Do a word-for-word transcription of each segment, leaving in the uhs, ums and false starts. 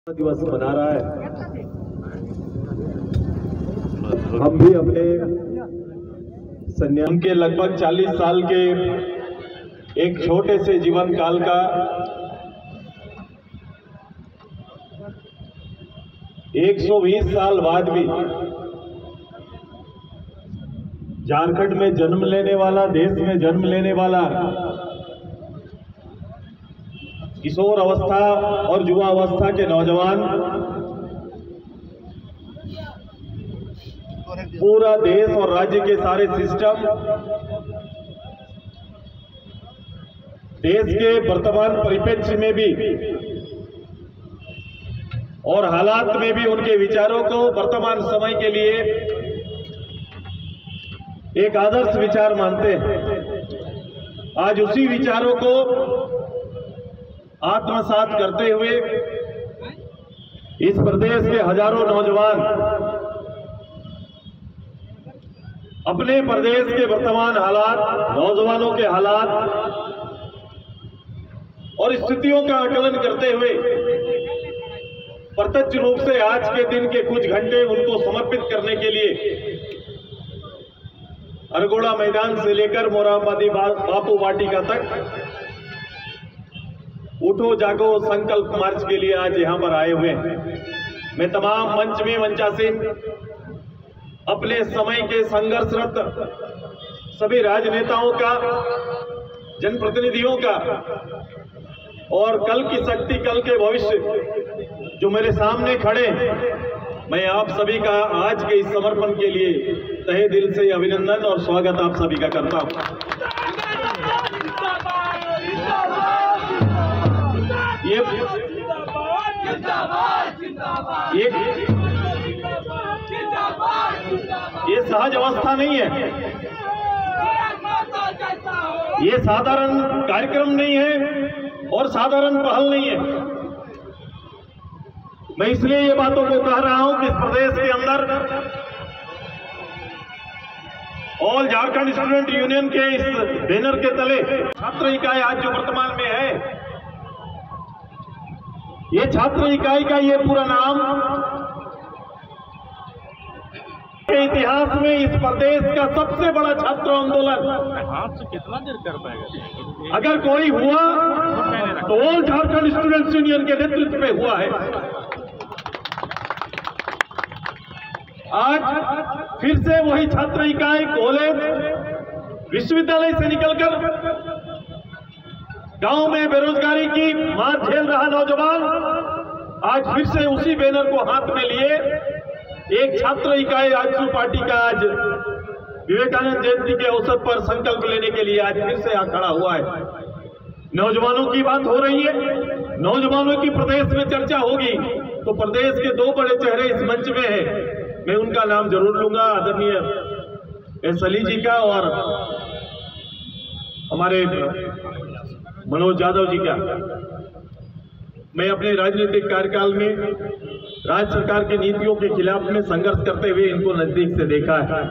दिवस मना रहा है। हम भी अपने संन्यास के लगभग चालीस साल के एक छोटे से जीवन काल का एक सौ बीस साल बाद भी झारखंड में जन्म लेने वाला, देश में जन्म लेने वाला किशोर अवस्था और युवा अवस्था के नौजवान पूरा देश और राज्य के सारे सिस्टम, देश के वर्तमान परिप्रेक्ष्य में भी और हालात में भी उनके विचारों को वर्तमान समय के लिए एक आदर्श विचार मानते हैं। आज उसी विचारों को आत्मसात करते हुए इस प्रदेश के हजारों नौजवान अपने प्रदेश के वर्तमान हालात, नौजवानों के हालात और स्थितियों का आकलन करते हुए प्रत्यक्ष रूप से आज के दिन के कुछ घंटे उनको समर्पित करने के लिए अरगोड़ा मैदान से लेकर मोरहाबादी बापू वाटिका तक उठो जागो संकल्प मार्च के लिए आज यहां पर आए हुए हैं। मैं तमाम मंच में मंचासीन अपने समय के संघर्षरत सभी राजनेताओं का, जनप्रतिनिधियों का और कल की शक्ति, कल के भविष्य जो मेरे सामने खड़े हैं, मैं आप सभी का आज के इस समर्पण के लिए तहे दिल से अभिनंदन और स्वागत आप सभी का करता हूं। ये ये ये सहज अवस्था नहीं है, ये साधारण कार्यक्रम नहीं है और साधारण पहल नहीं है। मैं इसलिए ये बातों को कह रहा हूं कि इस प्रदेश के अंदर ऑल झारखंड स्टूडेंट यूनियन के इस बैनर के तले छात्र इकाई आज जो वर्तमान में है, ये छात्र इकाई का ये पूरा नाम के इतिहास में इस प्रदेश का सबसे बड़ा छात्र आंदोलन हाथ से कितना देर कर पाएगा अगर कोई हुआ तो ऑल झारखंड स्टूडेंट्स यूनियन के नेतृत्व में हुआ है। आज फिर से वही छात्र इकाई कॉलेज, विश्वविद्यालय से निकलकर गांव में बेरोजगारी की मार झेल रहा नौजवान आज फिर से उसी बैनर को हाथ में लिए एक छात्र इकाई आजसू पार्टी का आज विवेकानंद जयंती के अवसर पर संकल्प लेने के लिए आज फिर से आ खड़ा हुआ है। नौजवानों की बात हो रही है, नौजवानों की प्रदेश में चर्चा होगी तो प्रदेश के दो बड़े चेहरे इस मंच में हैं। मैं उनका नाम जरूर लूंगा, आदरणीय एस अली जी का और हमारे मनोज यादव जी का। मैं अपने राजनीतिक कार्यकाल में राज्य सरकार की नीतियों के खिलाफ में संघर्ष करते हुए इनको नजदीक से देखा है।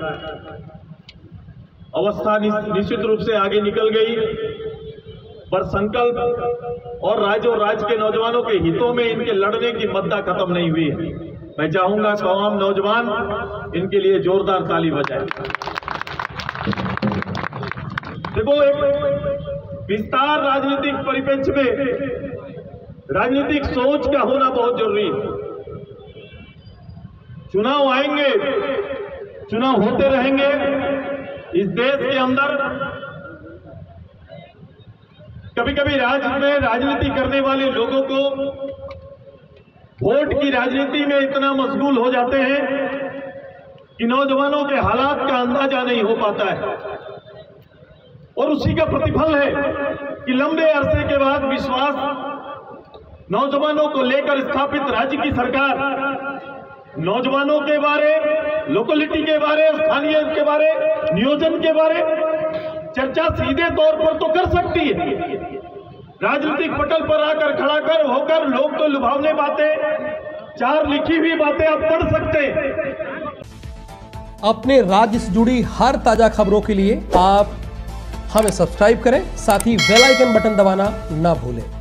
अवस्था निश्चित रूप से आगे निकल गई, पर संकल्प और राज्य और राज्य के नौजवानों के हितों में इनके लड़ने की मद्दा खत्म नहीं हुई है। मैं चाहूंगा तमाम नौजवान इनके लिए जोरदार ताली बजाएं। देखो, एक विस्तार राजनीतिक परिप्रेक्ष्य में राजनीतिक सोच का होना बहुत जरूरी है। चुनाव आएंगे, चुनाव होते रहेंगे इस देश के अंदर। कभी कभी राज्य में राजनीति करने वाले लोगों को वोट की राजनीति में इतना मशगूल हो जाते हैं कि नौजवानों के हालात का अंदाजा नहीं हो पाता है और उसी का प्रतिफल है कि लंबे अरसे के बाद विश्वास नौजवानों को लेकर स्थापित राज्य की सरकार नौजवानों के बारे, लोकेलिटी के बारे, स्थानीय के बारे, नियोजन के बारे चर्चा सीधे तौर पर तो कर सकती है। राजनीतिक पटल पर आकर खड़ा कर होकर लोग तो लुभावने बातें, चार लिखी हुई बातें आप पढ़ सकते हैं। अपने राज्य से जुड़ी हर ताजा खबरों के लिए आप हमें सब्सक्राइब करें, साथ ही बेल आइकन बटन दबाना ना भूलें।